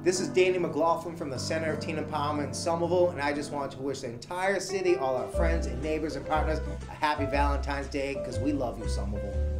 This is Danny McLaughlin from the Center of Teen Empowerment in Somerville, and I just want to wish the entire city, all our friends and neighbors and partners, a happy Valentine's Day, because we love you, Somerville.